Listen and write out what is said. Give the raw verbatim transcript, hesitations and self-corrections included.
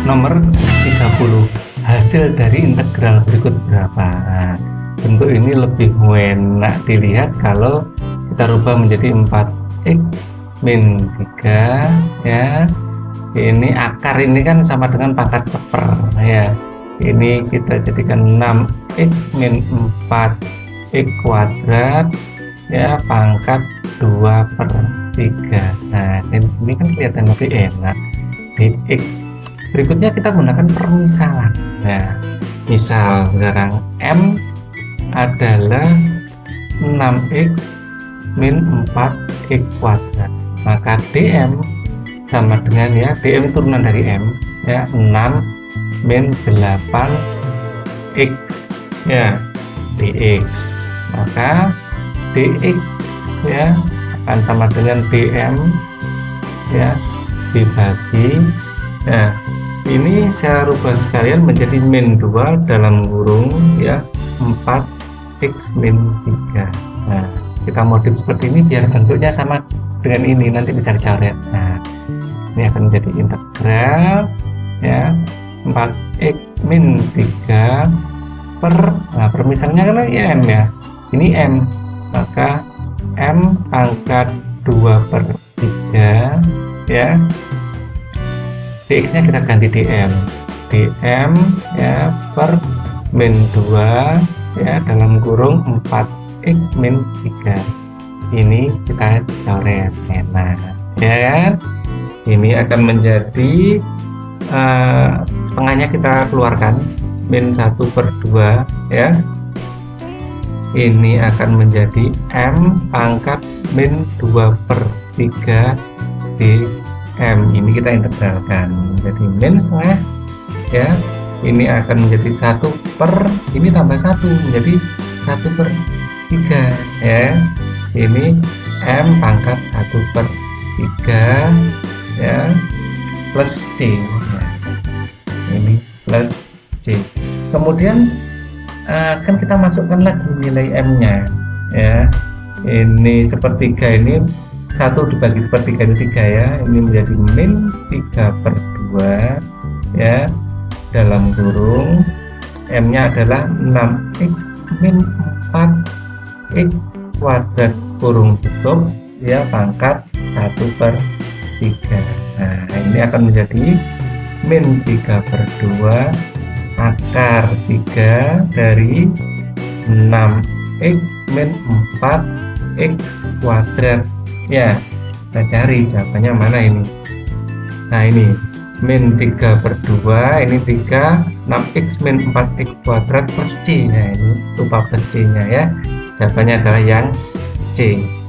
nomor tiga puluh. Hasil dari integral berikut berapa? Nah, bentuk ini lebih enak dilihat kalau kita rubah menjadi empat x min tiga ya. Ini akar ini kan sama dengan pangkat seper ya. Ini kita jadikan enam x min empat x kuadrat ya, pangkat dua per tiga. Nah, ini kan kelihatan lebih enak. Dx. Berikutnya kita gunakan permisalan. Nah, misal sekarang M adalah enam x min empat x kuadrat. Maka dm sama dengan ya, dm turunan dari M ya, enam min delapan x ya, dx. Maka dx ya akan sama dengan dm ya dibagi, nah ini saya rubah sekalian menjadi min dua dalam kurung ya empat x min tiga. Nah, kita modif seperti ini biar bentuknya sama dengan ini, nanti bisa dicoret. Nah, ini akan menjadi integral ya empat x min tiga per, nah permisalnya kan ini M ya, ini M, maka M pangkat dua per tiga ya, dx nya kita ganti dm, dm ya per min dua ya dalam kurung empat x min tiga. Ini kita coret, enak ya kan. Ini akan menjadi uh, setengahnya kita keluarkan, min satu per dua ya. Ini akan menjadi M pangkat min dua per tiga dm. Ini kita integralkan menjadi min setengah ya. Ini akan menjadi satu per, ini tambah satu menjadi satu per tiga ya. Ini M pangkat satu per tiga ya, plus C ya. Ini plus C. Kemudian uh, kan kita masukkan lagi nilai M nya ya. Ini sepertiga, ini satu dibagi sepertiga itu tiga ya. Ini menjadi min tiga per dua ya, dalam kurung M nya adalah enam x min empat x kuadrat kurung tutup ya, pangkat satu per tiga. Nah, ini akan menjadi min tiga per dua akar tiga dari enam x min empat x kuadrat ya. Kita cari jawabannya mana ini. Nah, ini min tiga per dua, ini tiga, enam x min empat x kuadrat plus C. Nah, ini lupa plus C nya ya. Jawabannya adalah yang C.